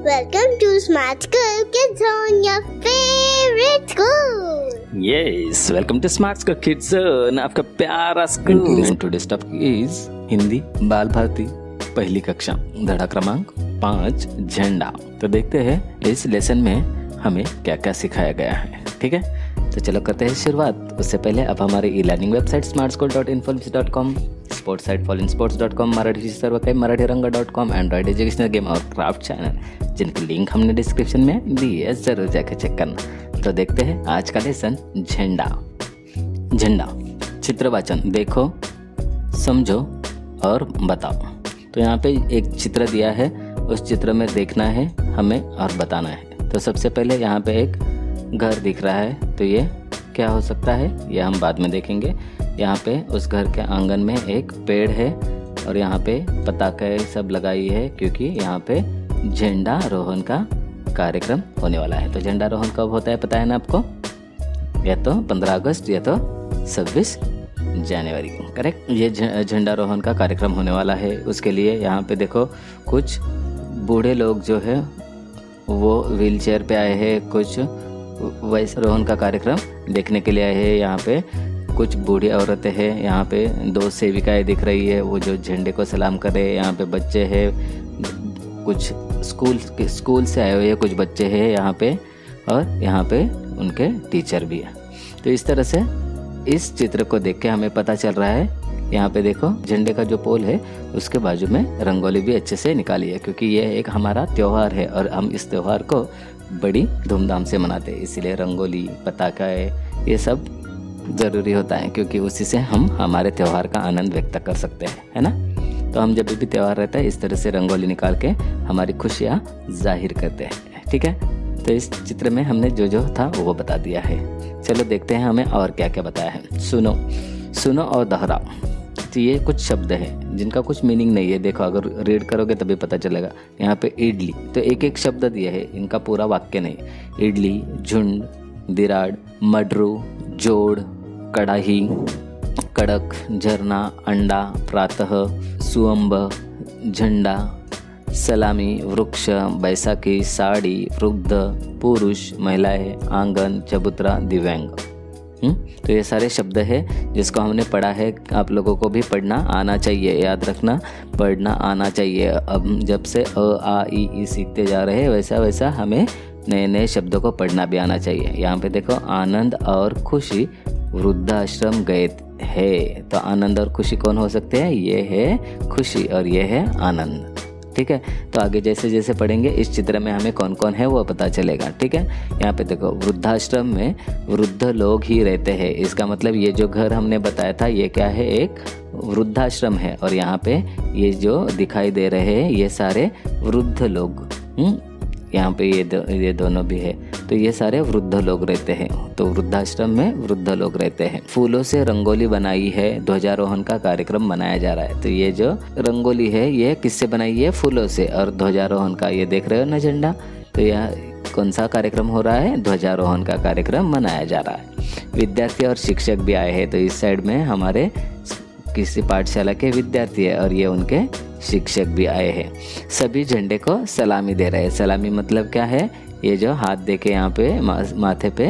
Welcome to Smart School Kids Zone, your favorite school. Yes, welcome to Smart School Kids Zone, आपका प्यारा school. Today's topic is Hindi बाल भारती पहली कक्षा धड़ा क्रमांक 5 झंडा. तो देखते हैं इस लेसन में हमें क्या क्या सिखाया गया है. ठीक है, तो चलो करते हैं शुरुआत. उससे पहले आप हमारे e learning website smartschool.influence.com, sports site fallinsports.com, Marathi सर्व के मराठीरंग.com, एंड्रॉइड एजुकेशनल गेम और क्राफ्ट चैनल जिनकी लिंक हमने डिस्क्रिप्शन में दी है, जरूर जाकर चेक करना. तो देखते हैं आज का लेसन झंडा. झंडा चित्रवाचन देखो, समझो और बताओ. तो यहाँ पे एक चित्र दिया है, उस चित्र में देखना है हमें और बताना है. तो सबसे पहले यहाँ पे एक घर दिख रहा है, तो ये क्या हो सकता है ये हम बाद में देखेंगे. यहाँ पे उस घर के आंगन में एक पेड़ है और यहाँ पे पताके सब लगाई है, क्योंकि यहाँ पे झंडा रोहन का कार्यक्रम होने वाला है. तो झंडा रोहन कब होता है पता है ना आपको? या तो 15 अगस्त या तो 26 जनवरी को. करेक्ट. ये झंडा रोहन का कार्यक्रम होने वाला है. उसके लिए यहाँ पे देखो कुछ बूढ़े लोग जो है वो व्हील चेयर पे आए हैं, कुछ वैसे रोहन का कार्यक्रम देखने के लिए आए हैं. यहाँ पे कुछ बूढ़ी औरतें हैं, यहाँ पे 2 सेविकाएं दिख रही है वो जो झंडे को सलाम कर रहे हैं. यहाँ पे बच्चे हैं, कुछ स्कूल से आए हुए कुछ बच्चे हैं यहाँ पे, और यहाँ पे उनके टीचर भी है. तो इस तरह से इस चित्र को देख के हमें पता चल रहा है. यहाँ पे देखो झंडे का जो पोल है उसके बाजू में रंगोली भी अच्छे से निकाली है, क्योंकि ये एक हमारा त्यौहार है और हम इस त्यौहार को बड़ी धूमधाम से मनाते हैं. इसीलिए रंगोली, पताका ये सब ज़रूरी होता है, क्योंकि उसी से हम हमारे त्यौहार का आनंद व्यक्त कर सकते हैं, है ना. तो हम जब भी त्यौहार रहता है इस तरह से रंगोली निकाल के हमारी खुशियाँ जाहिर करते हैं. ठीक है, तो इस चित्र में हमने जो जो था वो बता दिया है. चलो देखते हैं हमें और क्या क्या बताया है. सुनो, सुनो और दोहराओ. तो ये कुछ शब्द हैं जिनका कुछ मीनिंग नहीं है. देखो अगर रीड करोगे तभी पता चलेगा. यहाँ पे इडली, तो एक एक शब्द दिया है, इनका पूरा वाक्य नहीं. इडली, झुंड, दिराड़, मडरू, जोड़, कड़ाही, कड़क, झरना, अंडा, प्रातः, सुअंब, झंडा, सलामी, वृक्ष, बैसाखी, साड़ी, वृद्ध, पुरुष, महिलाएं, आंगन, चबूतरा, दिव्यांग. तो ये सारे शब्द हैं जिसको हमने पढ़ा है. आप लोगों को भी पढ़ना आना चाहिए, याद रखना, पढ़ना आना चाहिए. अब जब से अ आ इ ई सीखते जा रहे हैं वैसा वैसा हमें नए नए शब्दों को पढ़ना भी आना चाहिए. यहाँ पे देखो आनंद और खुशी वृद्धाश्रम गए है. तो आनंद और खुशी कौन हो सकते हैं? ये है खुशी और ये है आनंद. ठीक है, तो आगे जैसे जैसे पढ़ेंगे इस चित्र में हमें कौन कौन है वो पता चलेगा. ठीक है, यहाँ पे देखो वृद्धाश्रम में वृद्ध लोग ही रहते हैं. इसका मतलब ये जो घर हमने बताया था ये क्या है? एक वृद्धाश्रम है. और यहाँ पे ये जो दिखाई दे रहे हैं ये सारे वृद्ध लोग, यहाँ पे ये दोनों भी है. तो ये सारे वृद्ध लोग रहते हैं. तो वृद्धाश्रम में वृद्ध लोग रहते हैं. फूलों से रंगोली बनाई है, ध्वजारोहण का कार्यक्रम मनाया जा रहा है. तो ये जो रंगोली है ये किससे बनाई है? फूलों से. और ध्वजारोहण का ये देख रहे हो ना झंडा, तो यह कौन सा कार्यक्रम हो रहा है? ध्वजारोहण का कार्यक्रम मनाया जा रहा है. विद्यार्थी और शिक्षक भी आए हैं. तो इस साइड में हमारे किसी पाठशाला के विद्यार्थी है और ये उनके शिक्षक भी आए हैं. सभी झंडे को सलामी दे रहे हैं. सलामी मतलब क्या है? ये जो हाथ दे के यहाँ पे माथे पे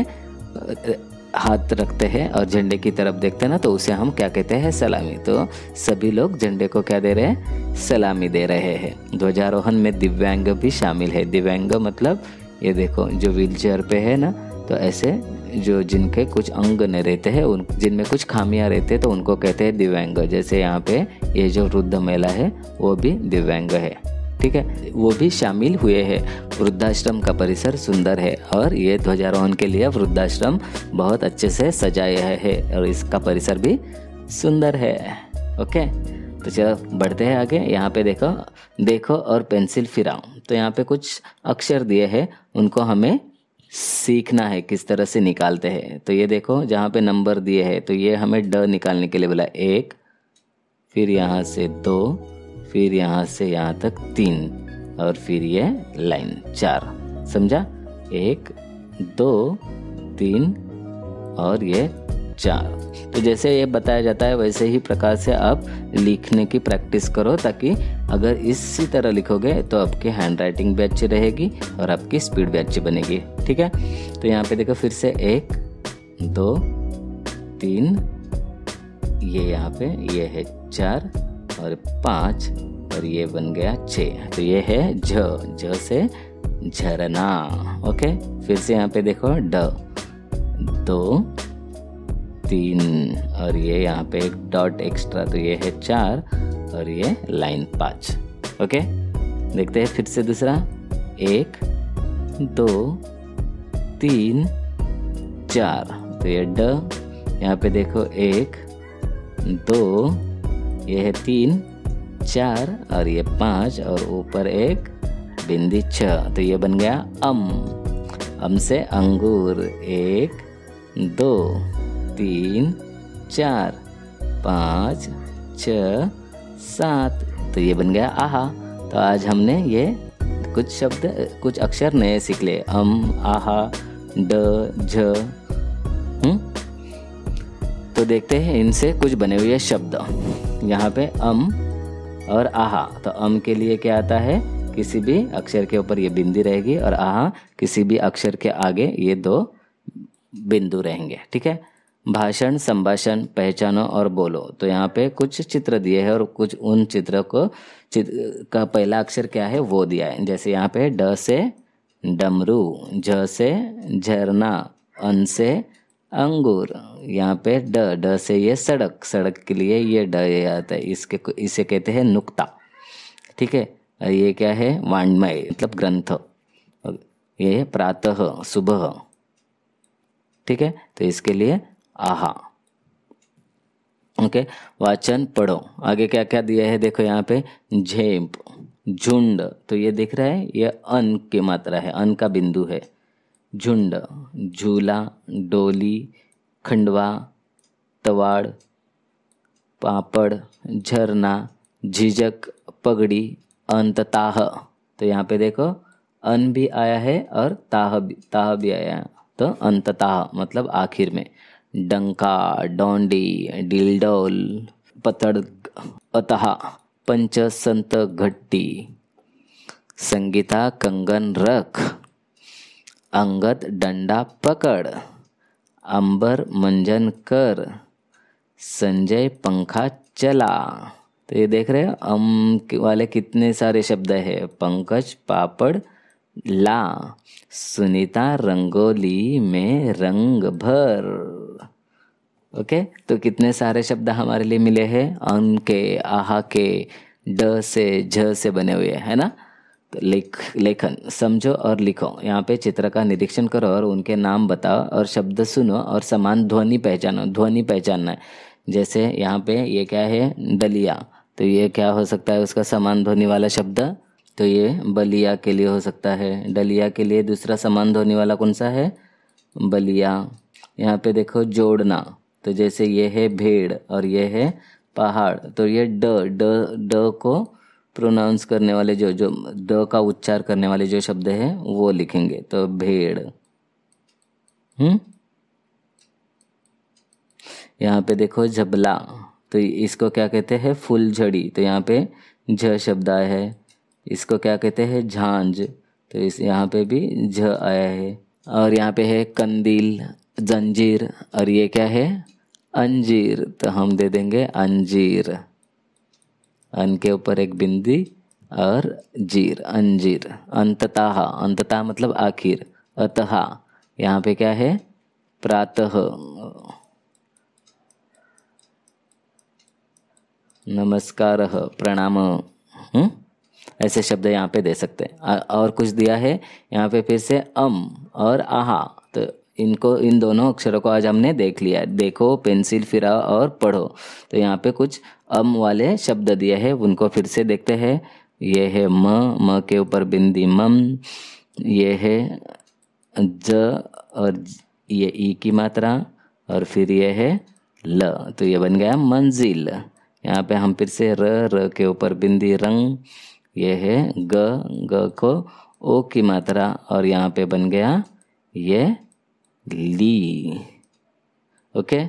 हाथ रखते हैं और झंडे की तरफ देखते हैं ना, तो उसे हम क्या कहते हैं? सलामी. तो सभी लोग झंडे को क्या दे रहे हैं? सलामी दे रहे हैं. ध्वजारोहण में दिव्यांग भी शामिल है. दिव्यांग मतलब ये देखो जो व्हील चेयर पे है ना, तो ऐसे जो जिनके कुछ अंग नहीं रहते हैं, उन जिनमें कुछ खामियां रहते हैं तो उनको कहते हैं दिव्यांग. जैसे यहाँ पे ये जो वृद्ध महिला है वो भी दिव्यांग है. ठीक है, वो भी शामिल हुए हैं. वृद्धाश्रम का परिसर सुंदर है और ये ध्वजारोहण के लिए वृद्धाश्रम बहुत अच्छे से सजाया है और इसका परिसर भी सुंदर है. ओके, तो चलो बढ़ते हैं आगे. यहाँ पे देखो, देखो और पेंसिल फिराओ. तो यहाँ पे कुछ अक्षर दिए हैं, उनको हमें सीखना है किस तरह से निकालते हैं. तो ये देखो जहाँ पे नंबर दिए हैं, तो ये हमें ड निकालने के लिए बोला 1, फिर यहाँ से 2, फिर यहाँ से यहाँ तक 3 और फिर ये लाइन 4. समझा? 1, 2, 3 और ये 4। तो जैसे ये बताया जाता है वैसे ही प्रकार से आप लिखने की प्रैक्टिस करो, ताकि अगर इसी तरह लिखोगे तो आपकी हैंड राइटिंग भी अच्छी रहेगी और आपकी स्पीड भी अच्छी बनेगी। ठीक है, तो यहाँ पे देखो फिर से 1 2 3, ये यहाँ पे ये है 4 और 5 और ये बन गया 6। तो ये है झ से झरना। ओके, फिर से यहाँ पे देखो ड 2 3 और ये यहाँ पे एक डॉट एक्स्ट्रा, तो ये है 4 और ये लाइन 5। ओके, देखते हैं फिर से दूसरा 1 2 3 4, तो ये ड, यहाँ पे देखो 1 2, ये है 3 4 और ये 5 और ऊपर एक बिंदी 6, तो ये बन गया अम से अंगूर। 1 2 3 4 5 6 7, तो ये बन गया आहा। तो आज हमने ये कुछ शब्द कुछ अक्षर नए सीख लिए, आहा ड झ। तो देखते हैं इनसे कुछ बने हुए शब्द। यहाँ पे और आहा, तो के लिए क्या आता है, किसी भी अक्षर के ऊपर ये बिंदी रहेगी और आहा किसी भी अक्षर के आगे ये 2 बिंदु रहेंगे। ठीक है, भाषण संभाषण पहचानो और बोलो। तो यहाँ पे कुछ चित्र दिए हैं और कुछ उन चित्र का पहला अक्षर क्या है वो दिया है। जैसे यहाँ पे ड से डमरू, झ से झरना, अन से अंगूर, यहाँ पे ड से ये सड़क के लिए ये ड ये आता है, इसे कहते हैं नुक्ता। ठीक है, ये क्या है, वाङ्मय मतलब ग्रंथ, ये प्रातः सुबह। ठीक है, तो इसके लिए आहा। ओके, वाचन पढ़ो। आगे क्या क्या दिया है देखो, यहाँ पे झेप झुंड, तो ये दिख रहा है, ये अन की मात्रा है, अन का बिंदु है। झुंड, झूला, डोली, खंडवा, तवाड़, पापड़, झरना, झिझक, पगड़ी, अंतताह। तो यहाँ पे देखो अन भी आया है और ताह भी आया है, तो अंतताह मतलब आखिर में। डंका, डोंडी, डिलडोल, पतड़, अतः, पंच संत घट्टी, संगीता कंगन रख, अंगद डंडा पकड़, अंबर मंजन कर, संजय पंखा चला। तो ये देख रहे हो वाले कितने सारे शब्द है। पंकज पापड़ ला, सुनीता रंगोली में रंग भर। ओके, तो कितने सारे शब्द हमारे लिए मिले हैं, अन के, आहा के, ड से झ से बने हुए है ना। तो लेखन समझो और लिखो। यहाँ पे चित्र का निरीक्षण करो और उनके नाम बताओ और शब्द सुनो और समान ध्वनि पहचानो। ध्वनि पहचानना है, जैसे यहाँ पे ये क्या है, डलिया, तो ये क्या हो सकता है उसका समान ध्वनि वाला शब्द, तो ये बलिया के लिए हो सकता है। डलिया के लिए दूसरा समान ध्वनि वाला कौन सा है, बलिया। यहाँ पे देखो जोड़ना, तो जैसे ये है भेड़ और ये है पहाड़, तो ये ड को प्रोनाउंस करने वाले जो ड का उच्चार करने वाले जो शब्द है वो लिखेंगे, तो भेड़। यहाँ पे देखो झबला, तो इसको क्या कहते हैं, फुलझड़ी, तो यहाँ पे झ शब्द आया है। इसको क्या कहते हैं, झांझ, तो इस यहाँ पे भी झ आया है। और यहाँ पे है कंदील, जंजीर, और ये क्या है, अंजीर, तो हम दे देंगे अंजीर। अन के ऊपर एक बिंदी और जीर, अंजीर। अंततः मतलब आखिर। अतः यहाँ पे क्या है, प्रातः। नमस्कार, प्रणाम, ऐसे शब्द यहाँ पे दे सकते हैं। और कुछ दिया है यहाँ पे फिर से और आहा, तो इन दोनों अक्षरों को आज हमने देख लिया। देखो, पेंसिल फिराओ और पढ़ो। तो यहाँ पे कुछ वाले शब्द दिए हैं, उनको फिर से देखते हैं। ये है म के ऊपर बिंदी मम, ये है ज और ये ई की मात्रा, और फिर ये है ल, तो ये बन गया मंजिल। यहाँ पे हम फिर से र के ऊपर बिंदी रंग, ये है ग को ओ की मात्रा, और यहाँ पे बन गया ये ली। ओके,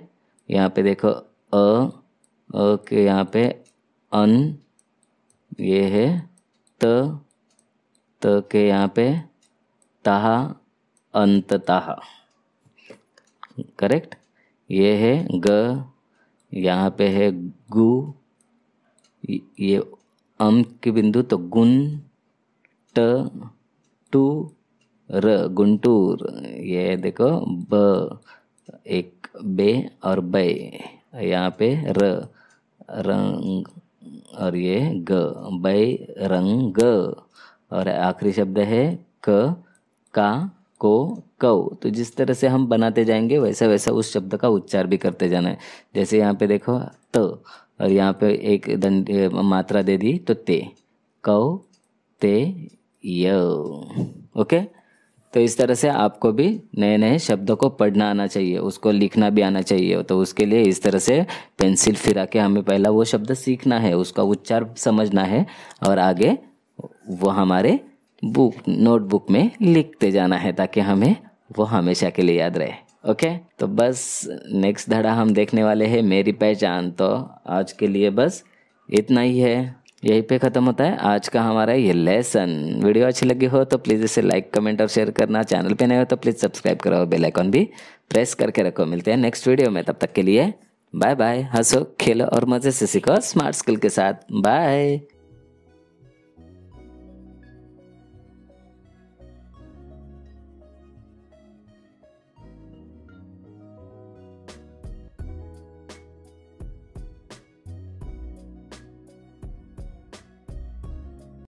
यहाँ पे देखो के यहाँ पे अन, ये है त के यहाँ पे तहा, अंततः, करेक्ट। ये है ग, यहाँ पे है गु, ये की बिंदु तो गुन, ट टू र, गुंटूर। ये देखो ब, एक बे और बै, यहाँ पे र, रंग, और ये ग, बै रंग। और आखिरी शब्द है क, का, को, कौ। तो जिस तरह से हम बनाते जाएंगे वैसा वैसा उस शब्द का उच्चार भी करते जाना है। जैसे यहाँ पे देखो त, और यहाँ पे एक दंड मात्रा दे दी तो ते, कौ, ते, य। ओके, तो इस तरह से आपको भी नए नए शब्दों को पढ़ना आना चाहिए, उसको लिखना भी आना चाहिए। तो उसके लिए इस तरह से पेंसिल फिरा के हमें पहला वो शब्द सीखना है, उसका उच्चार समझना है, और आगे वो हमारे नोटबुक में लिखते जाना है, ताकि हमें वो हमेशा के लिए याद रहे। ओके, तो बस नेक्स्ट धड़ा हम देखने वाले हैं मेरी पहचान। तो आज के लिए बस इतना ही है, यहीं पे ख़त्म होता है आज का हमारा ये लेसन। वीडियो अच्छी लगी हो तो प्लीज़ इसे लाइक, कमेंट और शेयर करना। चैनल पे नए हो तो प्लीज़ सब्सक्राइब करो, बेल आइकॉन भी प्रेस करके रखो। मिलते हैं नेक्स्ट वीडियो में, तब तक के लिए बाय बाय। हंसो, खेलो और मज़े से सीखो स्मार्ट स्किल के साथ। बाय।